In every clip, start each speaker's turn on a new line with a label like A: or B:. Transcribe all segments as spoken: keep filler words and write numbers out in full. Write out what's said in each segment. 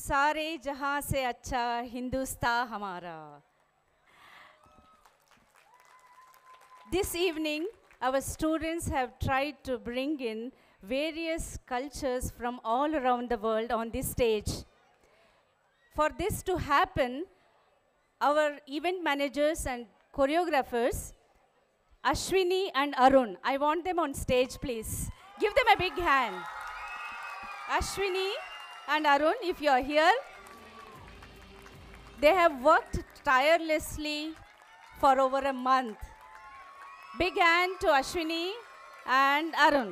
A: सारे जहां से अच्छा हिंदुस्तान हमारा. This evening, our students have tried to bring in various cultures from all around the world on this stage. For this to happen, our event managers and choreographers, Ashwini and Arun, I want them on stage, please. Give them a big hand. Ashwini and Arun, if you are here, they have worked tirelessly for over a month. Big hand to Ashwini and Arun.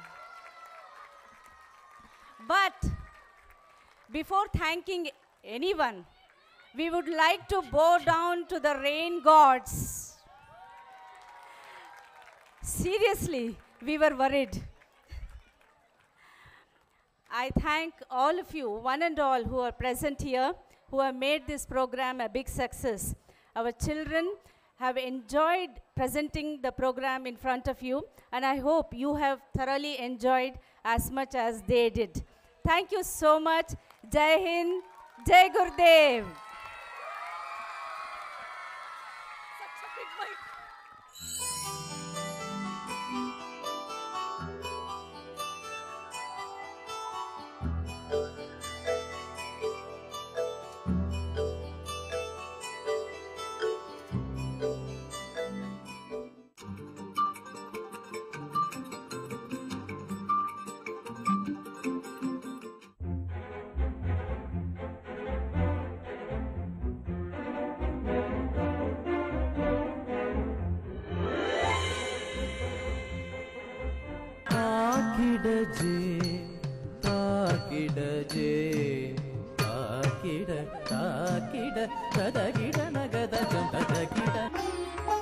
A: But before thanking anyone, we would like to bow down to the rain gods. Seriously, we were worried. I thank all of you, one and all who are present here, who have made this program a big success. Our children have enjoyed presenting the program in front of you, and I hope you have thoroughly enjoyed as much as they did. Thank you so much. Jai Hind, Jai Gurudev. Such a big mic.
B: ತಾಕಿಡಜೆ ತಾಕಿಡ ತಾಕಿಡ ತದಗಿಡ ನಗದ ತದಗಿಡ